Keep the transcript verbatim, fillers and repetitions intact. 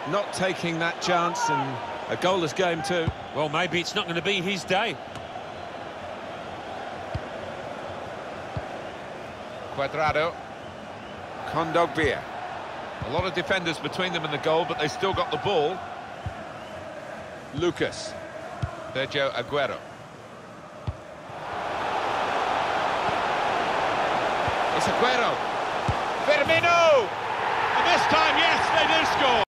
not taking that chance, and a goalless game too. Well, maybe it's not going to be his day. Cuadrado. Kondogbia. A lot of defenders between them and the goal, but they still got the ball. Lucas. Sergio Aguero. It's Aguero. Firmino! And this time, yes, they do score.